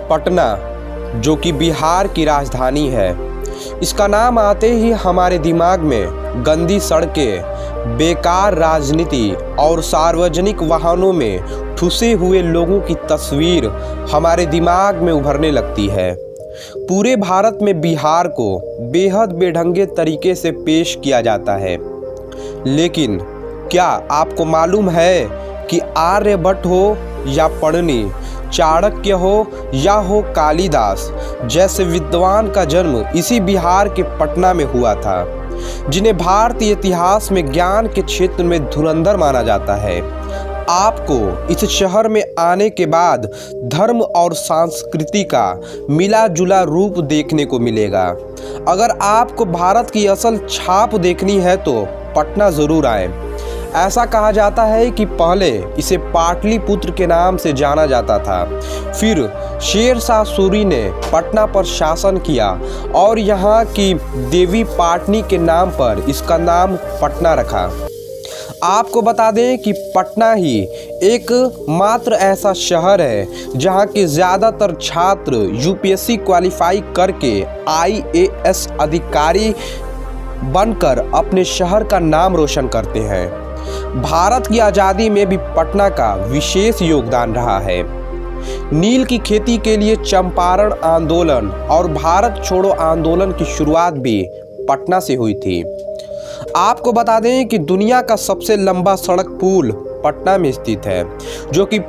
पटना, जो कि बिहार की राजधानी है। इसका नाम आते ही हमारे दिमाग में गंदी सड़कें, बेकार राजनीति और सार्वजनिक वाहनों में ठुसे हुए लोगों की तस्वीर हमारे दिमाग में उभरने लगती है। पूरे भारत में बिहार को बेहद बेढंगे तरीके से पेश किया जाता है। लेकिन क्या आपको मालूम है कि आर्यभट्ट हो या पढ़नी, चाणक्य हो या हो कालिदास जैसे विद्वान का जन्म इसी बिहार के पटना में हुआ था, जिन्हें भारतीय इतिहास में ज्ञान के क्षेत्र में धुरंधर माना जाता है। आपको इस शहर में आने के बाद धर्म और संस्कृति का मिला जुला रूप देखने को मिलेगा। अगर आपको भारत की असल छाप देखनी है तो पटना ज़रूर आए। ऐसा कहा जाता है कि पहले इसे पाटलिपुत्र के नाम से जाना जाता था, फिर शेर शाह सूरी ने पटना पर शासन किया और यहाँ की देवी पाटनी के नाम पर इसका नाम पटना रखा। आपको बता दें कि पटना ही एक मात्र ऐसा शहर है जहाँ के ज़्यादातर छात्र यूपीएससी क्वालिफाई करके आईएएस अधिकारी बनकर अपने शहर का नाम रोशन करते हैं। भारत की आज़ादी में भी पटना का विशेष योगदान रहा है। नील की खेती के लिए चंपारण आंदोलन और भारत छोड़ो आंदोलन की शुरुआत भी पटना से हुई थी। आपको बता दें कि दुनिया का सबसे लंबा सड़क पुल पटना में स्थित है, जो कि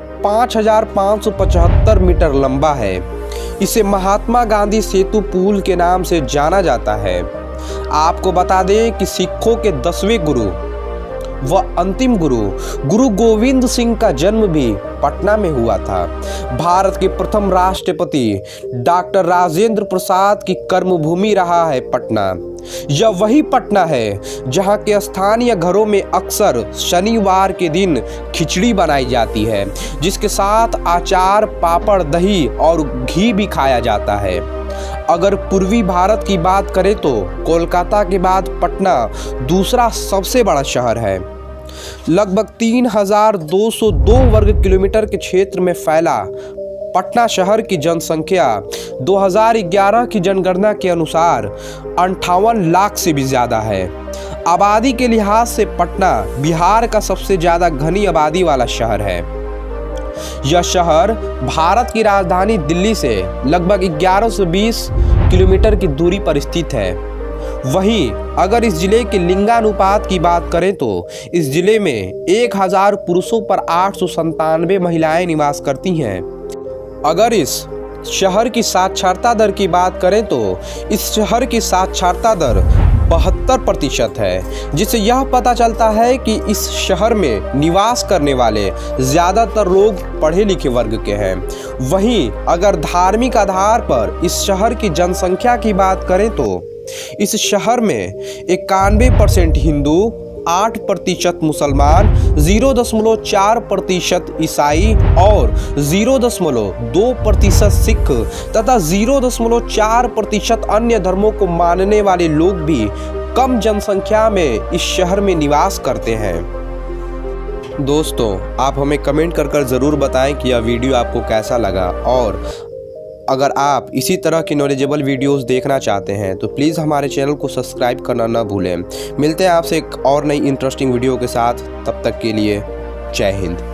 5575 मीटर लंबा है। इसे महात्मा गांधी सेतु पुल के नाम से जाना जाता है। आपको बता दें कि सिखों के 10वें गुरु व अंतिम गुरु गोविंद सिंह का जन्म भी पटना में हुआ था। भारत के प्रथम राष्ट्रपति डॉक्टर राजेंद्र प्रसाद की कर्मभूमि रहा है पटना। यह वही पटना है जहां के स्थानीय घरों में अक्सर शनिवार के दिन खिचड़ी बनाई जाती है, जिसके साथ अचार, पापड़, दही और घी भी खाया जाता है। अगर पूर्वी भारत की बात करें तो कोलकाता के बाद पटना दूसरा सबसे बड़ा शहर है। लगभग 3202 वर्ग किलोमीटर के क्षेत्र में फैला पटना शहर की जनसंख्या 2011 की जनगणना के अनुसार 58 लाख से भी ज़्यादा है। आबादी के लिहाज से पटना बिहार का सबसे ज़्यादा घनी आबादी वाला शहर है। यह शहर भारत की राजधानी दिल्ली से लगभग 1120 किलोमीटर की दूरी पर स्थित है। वहीं अगर इस जिले के लिंगानुपात की बात करें तो इस जिले में 1000 पुरुषों पर 897 महिलाएं निवास करती हैं। अगर इस शहर की साक्षरता दर की बात करें तो इस शहर की साक्षरता दर 72% है, जिससे यह पता चलता है कि इस शहर में निवास करने वाले ज़्यादातर लोग पढ़े लिखे वर्ग के हैं। वहीं अगर धार्मिक आधार पर इस शहर की जनसंख्या की बात करें तो इस शहर में 91% हिंदू, 8% मुसलमान, 0.4% ईसाई और 0.2% सिख तथा 0.4% अन्य धर्मों को मानने वाले लोग भी कम जनसंख्या में इस शहर में निवास करते हैं। दोस्तों, आप हमें कमेंट कर ज़रूर बताएं कि यह वीडियो आपको कैसा लगा, और अगर आप इसी तरह की नॉलेजेबल वीडियोस देखना चाहते हैं तो प्लीज़ हमारे चैनल को सब्सक्राइब करना न भूलें। मिलते हैं आपसे एक और नई इंटरेस्टिंग वीडियो के साथ। तब तक के लिए जय हिंद।